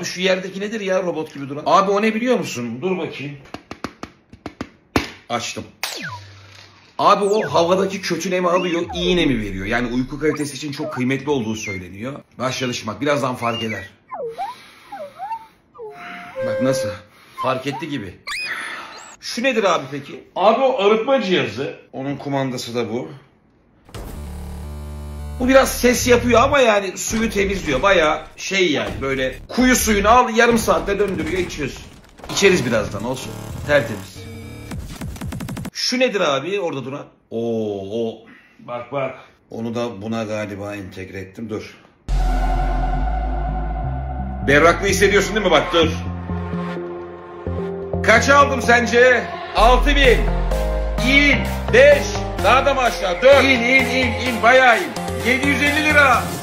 Şu yerdeki nedir ya, robot gibi duran? Abi o ne biliyor musun? Dur bakayım. Açtım. Abi o havadaki kötü nemi alıyor, iyi nemi veriyor. Yani uyku kalitesi için çok kıymetli olduğu söyleniyor. Başladı şimdi bak, birazdan fark eder. Bak nasıl? Fark etti gibi. Şu nedir abi peki? Abi o arıtma cihazı. Onun kumandası da bu. Bu biraz ses yapıyor ama yani suyu temizliyor. Bayağı şey yani, böyle kuyu suyunu al, yarım saatte döndürüyor, içiyorsun. İçeriz birazdan, olsun. Tertemiz. Şu nedir abi orada duran? Oo. Bak. Onu da buna galiba entegre ettim. Dur. Berraklığı hissediyorsun değil mi? Bak dur. Kaç aldım sence? 6.000. İn. 5. Daha da mı aşağı? 4. İn. Bayağı in. 750 lira.